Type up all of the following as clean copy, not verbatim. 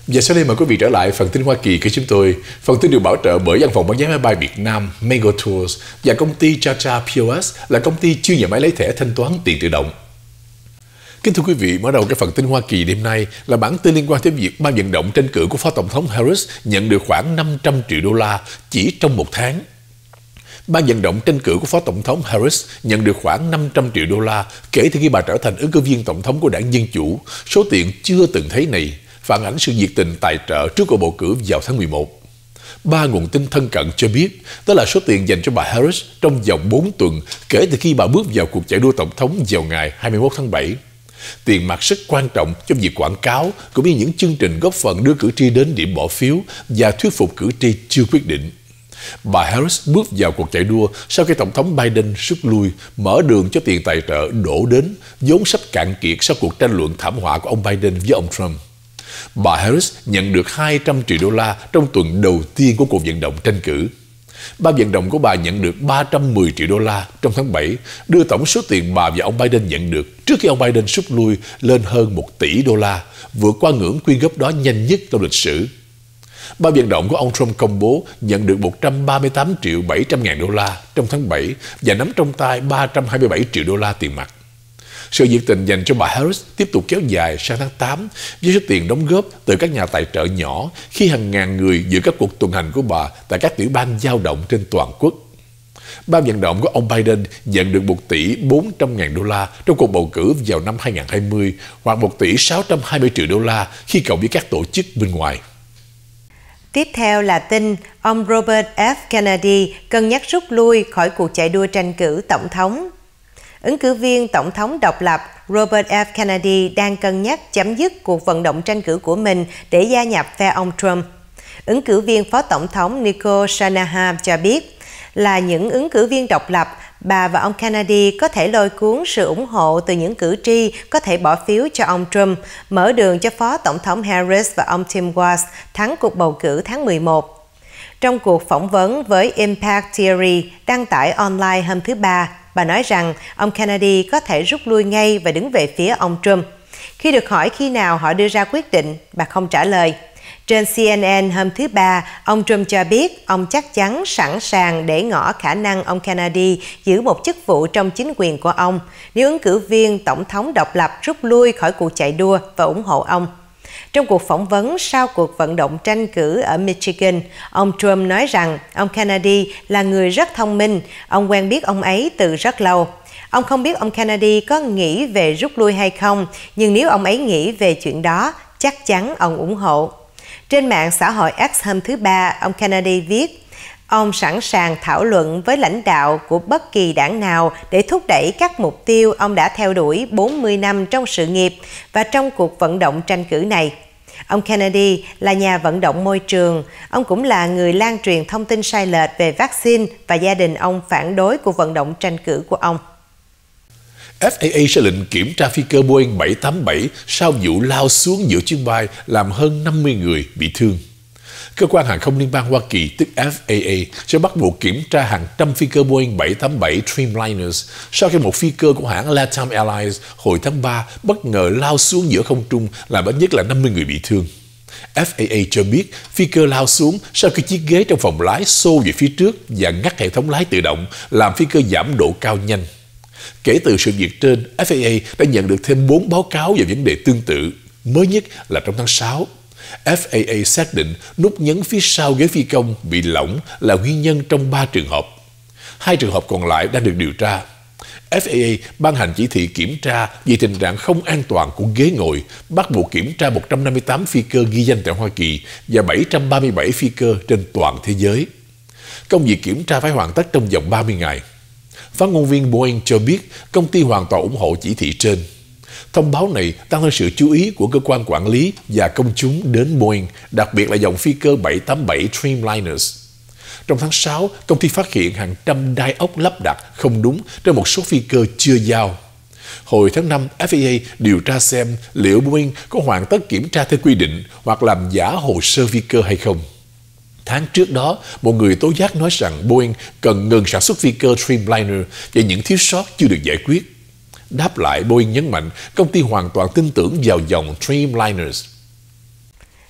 Và sau đây mời quý vị trở lại phần tin Hoa Kỳ của chúng tôi. Phần tin được bảo trợ bởi văn phòng bán vé máy bay Việt Nam Mango Tours và công ty Chacha POS là công ty chuyên nhà máy lấy thẻ thanh toán tiền tự động. Kính thưa quý vị, mở đầu cái phần tin Hoa Kỳ đêm nay là bản tin liên quan tới việc ban vận động tranh cử của Phó Tổng thống Harris nhận được khoảng 500 triệu đô la chỉ trong một tháng. Ban vận động tranh cử của Phó Tổng thống Harris nhận được khoảng 500 triệu đô la kể từ khi bà trở thành ứng cử viên tổng thống của đảng Dân Chủ, số tiền chưa từng thấy này, phản ánh sự nhiệt tình tài trợ trước cuộc bầu cử vào tháng 11. Ba nguồn tin thân cận cho biết đó là số tiền dành cho bà Harris trong vòng 4 tuần kể từ khi bà bước vào cuộc chạy đua tổng thống vào ngày 21 tháng 7. Tiền mặt rất quan trọng trong việc quảng cáo cũng như những chương trình góp phần đưa cử tri đến điểm bỏ phiếu và thuyết phục cử tri chưa quyết định. Bà Harris bước vào cuộc chạy đua sau khi Tổng thống Biden rút lui, mở đường cho tiền tài trợ đổ đến, vốn sắp cạn kiệt sau cuộc tranh luận thảm họa của ông Biden với ông Trump. Bà Harris nhận được 200 triệu đô la trong tuần đầu tiên của cuộc vận động tranh cử. Ban vận động của bà nhận được 310 triệu đô la trong tháng 7, đưa tổng số tiền bà và ông Biden nhận được trước khi ông Biden rút lui lên hơn 1 tỷ đô la, vượt qua ngưỡng quyên góp đó nhanh nhất trong lịch sử. Ban vận động của ông Trump công bố nhận được 138 triệu 700 ngàn đô la trong tháng 7 và nắm trong tay 327 triệu đô la tiền mặt. Sự nhiệt tình dành cho bà Harris tiếp tục kéo dài sang tháng 8 với số tiền đóng góp từ các nhà tài trợ nhỏ khi hàng ngàn người dự các cuộc tuần hành của bà tại các tiểu bang dao động trên toàn quốc. Ban vận động của ông Biden nhận được 1 tỷ 400 ngàn đô la trong cuộc bầu cử vào năm 2020 hoặc 1 tỷ 620 triệu đô la khi cộng với các tổ chức bên ngoài. Tiếp theo là tin ông Robert F. Kennedy cân nhắc rút lui khỏi cuộc chạy đua tranh cử tổng thống. Ứng cử viên tổng thống độc lập Robert F. Kennedy đang cân nhắc chấm dứt cuộc vận động tranh cử của mình để gia nhập phe ông Trump. Ứng cử viên phó tổng thống Nicole Shanahan cho biết là những ứng cử viên độc lập, bà và ông Kennedy có thể lôi cuốn sự ủng hộ từ những cử tri có thể bỏ phiếu cho ông Trump, mở đường cho phó tổng thống Harris và ông Tim Walz thắng cuộc bầu cử tháng 11. Trong cuộc phỏng vấn với Impact Theory đăng tải online hôm thứ Ba, bà nói rằng ông Kennedy có thể rút lui ngay và đứng về phía ông Trump. Khi được hỏi khi nào họ đưa ra quyết định, bà không trả lời. Trên CNN hôm thứ Ba, ông Trump cho biết ông chắc chắn sẵn sàng để ngỏ khả năng ông Kennedy giữ một chức vụ trong chính quyền của ông nếu ứng cử viên tổng thống độc lập rút lui khỏi cuộc chạy đua và ủng hộ ông. Trong cuộc phỏng vấn sau cuộc vận động tranh cử ở Michigan, ông Trump nói rằng ông Kennedy là người rất thông minh, ông quen biết ông ấy từ rất lâu. Ông không biết ông Kennedy có nghĩ về rút lui hay không, nhưng nếu ông ấy nghĩ về chuyện đó, chắc chắn ông ủng hộ. Trên mạng xã hội X hôm thứ Ba, ông Kennedy viết, ông sẵn sàng thảo luận với lãnh đạo của bất kỳ đảng nào để thúc đẩy các mục tiêu ông đã theo đuổi 40 năm trong sự nghiệp và trong cuộc vận động tranh cử này. Ông Kennedy là nhà vận động môi trường, ông cũng là người lan truyền thông tin sai lệch về vaccine và gia đình ông phản đối cuộc vận động tranh cử của ông. FAA sẽ lệnh kiểm tra phi cơ Boeing 787 sau vụ lao xuống giữa chuyến bay làm hơn 50 người bị thương. Cơ quan hàng không liên bang Hoa Kỳ, tức FAA, sẽ bắt buộc kiểm tra hàng trăm phi cơ Boeing 787 Dreamliners sau khi một phi cơ của hãng LATAM Airlines hồi tháng 3 bất ngờ lao xuống giữa không trung làm ít nhất là 50 người bị thương. FAA cho biết phi cơ lao xuống sau khi chiếc ghế trong phòng lái xô về phía trước và ngắt hệ thống lái tự động, làm phi cơ giảm độ cao nhanh. Kể từ sự việc trên, FAA đã nhận được thêm 4 báo cáo về vấn đề tương tự. Mới nhất là trong tháng 6. FAA xác định nút nhấn phía sau ghế phi công bị lỏng là nguyên nhân trong 3 trường hợp. 2 trường hợp còn lại đang được điều tra. FAA ban hành chỉ thị kiểm tra về tình trạng không an toàn của ghế ngồi, bắt buộc kiểm tra 158 phi cơ ghi danh tại Hoa Kỳ và 737 phi cơ trên toàn thế giới. Công việc kiểm tra phải hoàn tất trong vòng 30 ngày. Phát ngôn viên Boeing cho biết công ty hoàn toàn ủng hộ chỉ thị trên. Thông báo này tăng thêm sự chú ý của cơ quan quản lý và công chúng đến Boeing, đặc biệt là dòng phi cơ 787 Dreamliners. Trong tháng 6, công ty phát hiện hàng trăm đai ốc lắp đặt không đúng trên một số phi cơ chưa giao. Hồi tháng 5, FAA điều tra xem liệu Boeing có hoàn tất kiểm tra theo quy định hoặc làm giả hồ sơ phi cơ hay không. Tháng trước đó, một người tố giác nói rằng Boeing cần ngừng sản xuất phi cơ Dreamliner và những thiếu sót chưa được giải quyết. Đáp lại, Boeing nhấn mạnh công ty hoàn toàn tin tưởng vào dòng Dreamliners.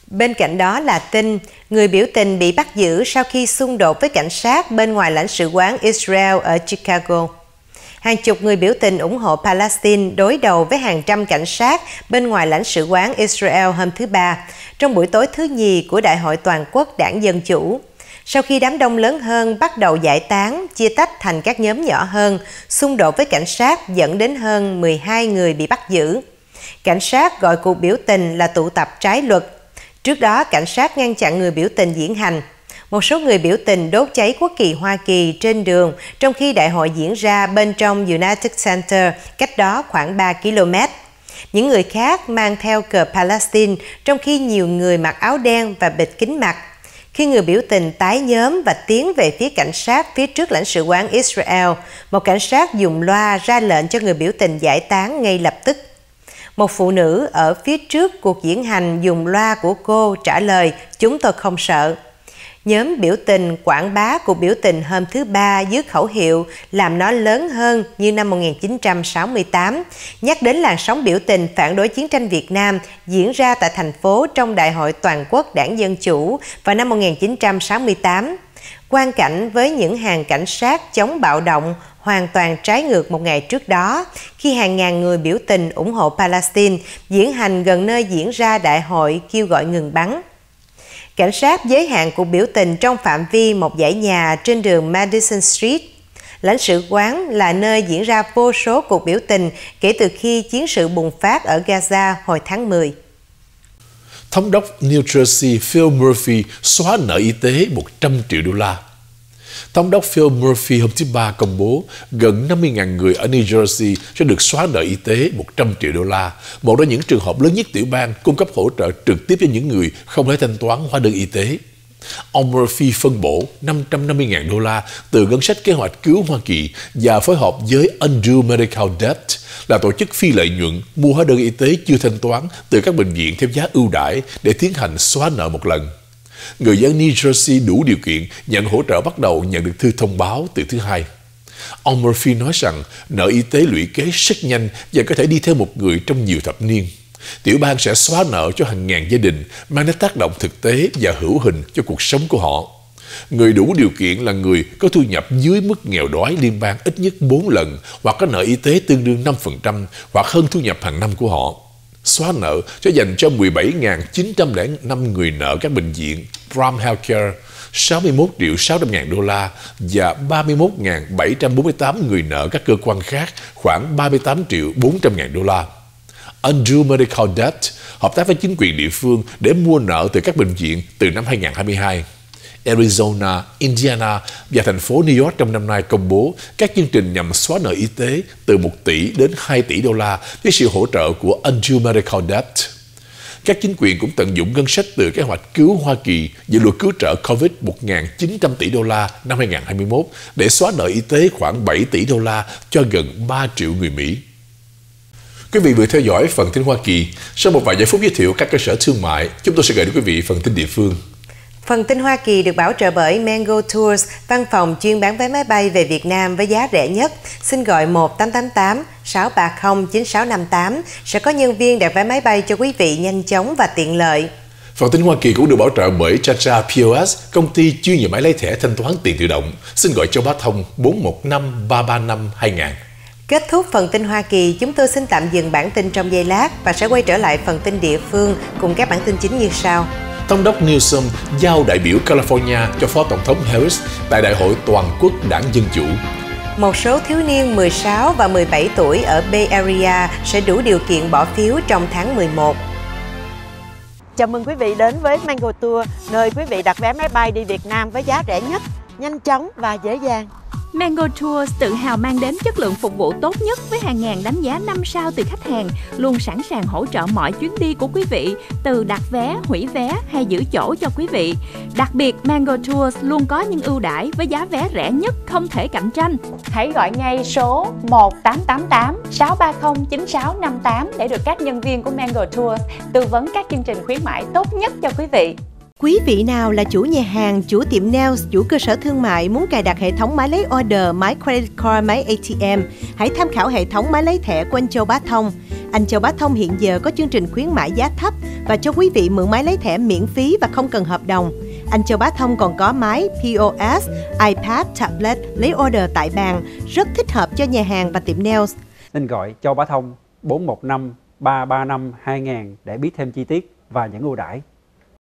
Bên cạnh đó là tin người biểu tình bị bắt giữ sau khi xung đột với cảnh sát bên ngoài lãnh sự quán Israel ở Chicago. Hàng chục người biểu tình ủng hộ Palestine đối đầu với hàng trăm cảnh sát bên ngoài lãnh sự quán Israel hôm thứ Ba, trong buổi tối thứ nhì của Đại hội Toàn quốc Đảng Dân Chủ. Sau khi đám đông lớn hơn bắt đầu giải tán, chia tách thành các nhóm nhỏ hơn, xung đột với cảnh sát dẫn đến hơn 12 người bị bắt giữ. Cảnh sát gọi cuộc biểu tình là tụ tập trái luật. Trước đó, cảnh sát ngăn chặn người biểu tình diễn hành. Một số người biểu tình đốt cháy quốc kỳ Hoa Kỳ trên đường, trong khi đại hội diễn ra bên trong United Center, cách đó khoảng 3 km. Những người khác mang theo cờ Palestine, trong khi nhiều người mặc áo đen và bịt kính mặt. Khi người biểu tình tái nhóm và tiến về phía cảnh sát phía trước lãnh sự quán Israel, một cảnh sát dùng loa ra lệnh cho người biểu tình giải tán ngay lập tức. Một phụ nữ ở phía trước cuộc diễn hành dùng loa của cô trả lời, "Chúng tôi không sợ." Nhóm biểu tình quảng bá cuộc biểu tình hôm thứ Ba dưới khẩu hiệu làm nó lớn hơn như năm 1968, nhắc đến làn sóng biểu tình phản đối chiến tranh Việt Nam diễn ra tại thành phố trong Đại hội Toàn quốc Đảng Dân Chủ vào năm 1968. Quang cảnh với những hàng cảnh sát chống bạo động hoàn toàn trái ngược một ngày trước đó, khi hàng ngàn người biểu tình ủng hộ Palestine diễn hành gần nơi diễn ra đại hội kêu gọi ngừng bắn. Cảnh sát giới hạn cuộc biểu tình trong phạm vi một dãy nhà trên đường Madison Street. Lãnh sự quán là nơi diễn ra vô số cuộc biểu tình kể từ khi chiến sự bùng phát ở Gaza hồi tháng 10. Thống đốc New Jersey Phil Murphy xóa nợ y tế 100 triệu đô la. Thống đốc Phil Murphy hôm thứ Ba công bố gần 50.000 người ở New Jersey sẽ được xóa nợ y tế 100 triệu đô la, một trong những trường hợp lớn nhất tiểu bang cung cấp hỗ trợ trực tiếp cho những người không thể thanh toán hóa đơn y tế. Ông Murphy phân bổ 550.000 đô la từ ngân sách kế hoạch cứu Hoa Kỳ và phối hợp với Undue Medical Debt, là tổ chức phi lợi nhuận mua hóa đơn y tế chưa thanh toán từ các bệnh viện theo giá ưu đãi để tiến hành xóa nợ một lần. Người dân New Jersey đủ điều kiện nhận hỗ trợ bắt đầu nhận được thư thông báo từ thứ Hai. Ông Murphy nói rằng nợ y tế lũy kế rất nhanh và có thể đi theo một người trong nhiều thập niên. Tiểu bang sẽ xóa nợ cho hàng ngàn gia đình, mang đến tác động thực tế và hữu hình cho cuộc sống của họ. Người đủ điều kiện là người có thu nhập dưới mức nghèo đói liên bang ít nhất 4 lần, hoặc có nợ y tế tương đương 5%, hoặc hơn thu nhập hàng năm của họ. Xóa nợ sẽ dành cho 17.905 người nợ các bệnh viện Prime Healthcare, 61.600.000 đô la và 31.748 người nợ các cơ quan khác khoảng 38.400.000 đô la. Undue Medical Debt hợp tác với chính quyền địa phương để mua nợ từ các bệnh viện từ năm 2022. Arizona, Indiana và thành phố New York trong năm nay công bố các chương trình nhằm xóa nợ y tế từ 1 tỷ đến 2 tỷ đô la với sự hỗ trợ của Undue Medical Debt. Các chính quyền cũng tận dụng ngân sách từ kế hoạch cứu Hoa Kỳ dự luật cứu trợ COVID 1.900 tỷ đô la năm 2021 để xóa nợ y tế khoảng 7 tỷ đô la cho gần 3 triệu người Mỹ. Quý vị vừa theo dõi phần tin Hoa Kỳ. Sau một vài giây phút giới thiệu các cơ sở thương mại, chúng tôi sẽ gửi đến quý vị phần tin địa phương. Phần tin Hoa Kỳ được bảo trợ bởi Mango Tours, văn phòng chuyên bán vé máy bay về Việt Nam với giá rẻ nhất. Xin gọi 1-888-630-9658 sẽ có nhân viên đặt vé máy bay cho quý vị nhanh chóng và tiện lợi. Phần tin Hoa Kỳ cũng được bảo trợ bởi Cha POS, công ty chuyên về máy lấy thẻ thanh toán tiền tự động. Xin gọi cho Bá Thông 415-335-2000. Kết thúc phần tin Hoa Kỳ, chúng tôi xin tạm dừng bản tin trong giây lát và sẽ quay trở lại phần tin địa phương cùng các bản tin chính như sau. Thống đốc Newsom giao đại biểu California cho Phó Tổng thống Harris tại Đại hội Toàn quốc Đảng Dân Chủ. Một số thiếu niên 16 và 17 tuổi ở Bay Area sẽ đủ điều kiện bỏ phiếu trong tháng 11. Chào mừng quý vị đến với Mango Tour, nơi quý vị đặt vé máy bay đi Việt Nam với giá rẻ nhất, nhanh chóng và dễ dàng. Mango Tours tự hào mang đến chất lượng phục vụ tốt nhất với hàng ngàn đánh giá 5 sao từ khách hàng, luôn sẵn sàng hỗ trợ mọi chuyến đi của quý vị, từ đặt vé, hủy vé hay giữ chỗ cho quý vị. Đặc biệt, Mango Tours luôn có những ưu đãi với giá vé rẻ nhất không thể cạnh tranh. Hãy gọi ngay số 1-888-630-9658 để được các nhân viên của Mango Tours tư vấn các chương trình khuyến mãi tốt nhất cho quý vị. Quý vị nào là chủ nhà hàng, chủ tiệm nails, chủ cơ sở thương mại muốn cài đặt hệ thống máy lấy order, máy credit card, máy ATM, hãy tham khảo hệ thống máy lấy thẻ của anh Châu Bá Thông. Anh Châu Bá Thông hiện giờ có chương trình khuyến mãi giá thấp và cho quý vị mượn máy lấy thẻ miễn phí và không cần hợp đồng. Anh Châu Bá Thông còn có máy POS, iPad, tablet lấy order tại bàn, rất thích hợp cho nhà hàng và tiệm nails. Nên gọi Châu Bá Thông 415 335 2000 để biết thêm chi tiết và những ưu đãi.